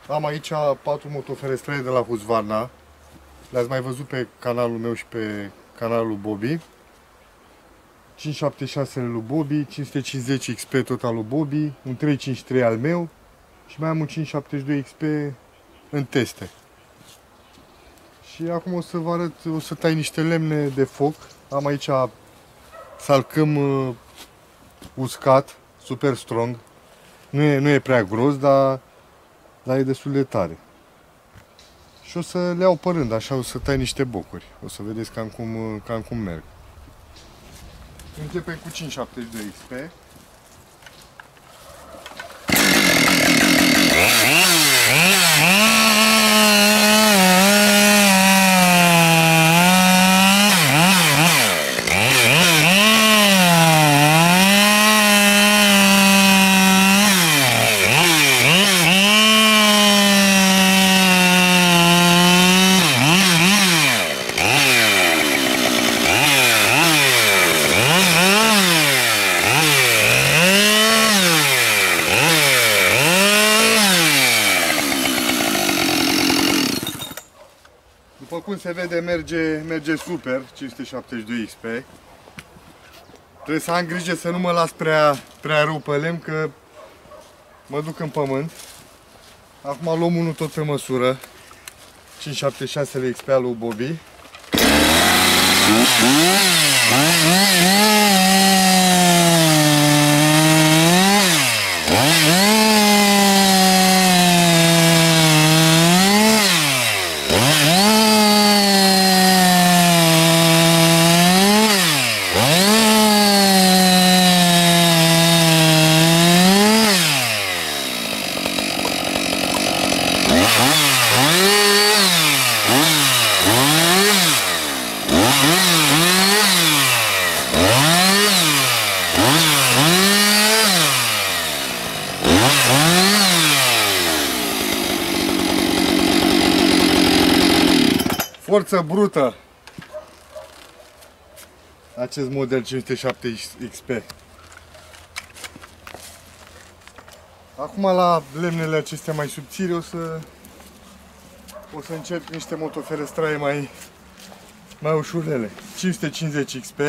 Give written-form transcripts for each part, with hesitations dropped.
Am aici 4 motoferestraie de la Husqvarna. Le-ați mai văzut pe canalul meu și pe canalul lui Bobby. 576 lui Bobby, 550 XP tot al lui Bobby, un 353 al meu și mai am un 572 XP în teste. Și acum o să vă arăt, o să tai niște lemne de foc. Am aici salcâm uscat, super strong. Nu e prea gros, dar e destul de tare. Și o să le iau pe rând, așa o să tai niște bocuri. O să vedeți cam cum merg. Începem cu 572 XP. După cum se vede, merge super, 572 XP. Trebuie să am grijă să nu mă las prea rău pe lemn, că mă duc în pământ. Acum luăm unul tot pe măsură, 576 XP al lui Bobby. Forță brută, acest model 507 XP. Acum la lemnele acestea mai subțiri o să încerc niște motoferestraie mai ușurele. 550 XP.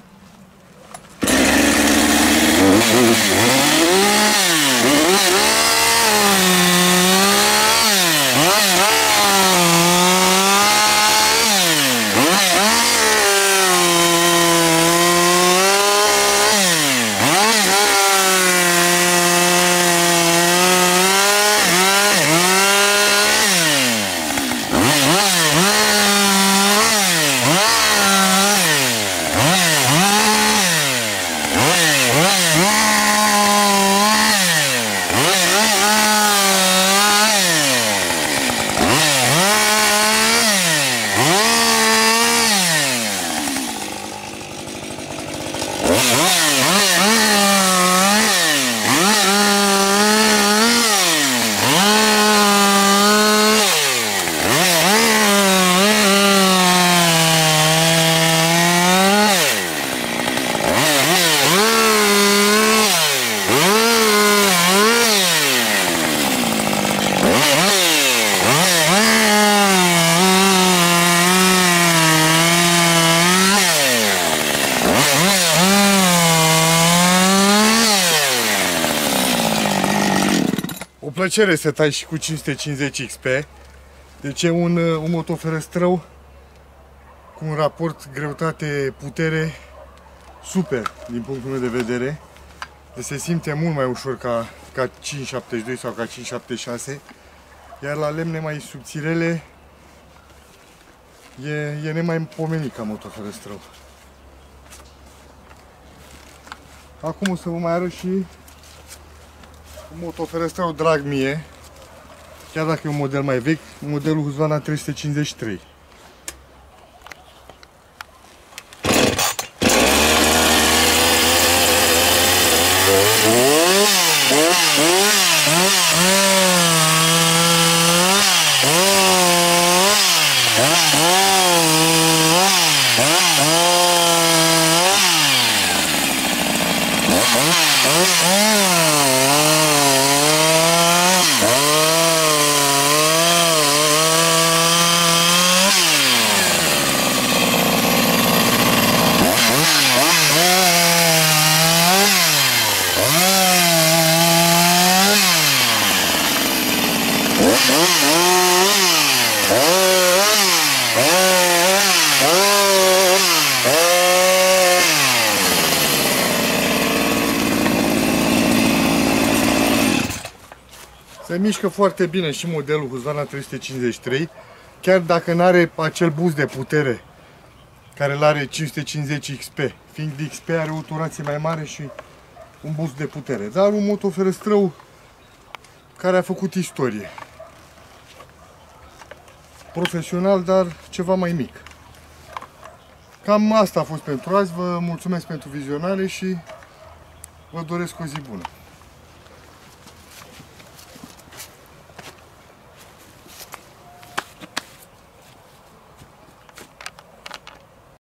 O plăcere să tai și cu 550 XP. Deci e un motoferestrău cu un raport greutate-putere super din punctul meu de vedere. Deci se simte mult mai ușor ca 572 sau ca 576. Iar la lemne mai subțirele e nemaipomenit ca motoferestrău. Acum o să vă mai arăt și un motoferestrău drag mie, chiar dacă e un model mai vechi, modelul Husqvarna 353. Se mișcă foarte bine și modelul Husqvarna 353, chiar dacă nu are acel boost de putere care îl are 550 XP, fiind XP are o turație mai mare și un boost de putere, dar un motoferestrău care a făcut istorie. Profesional, dar ceva mai mic. Cam asta a fost pentru azi, vă mulțumesc pentru vizionare și vă doresc o zi bună.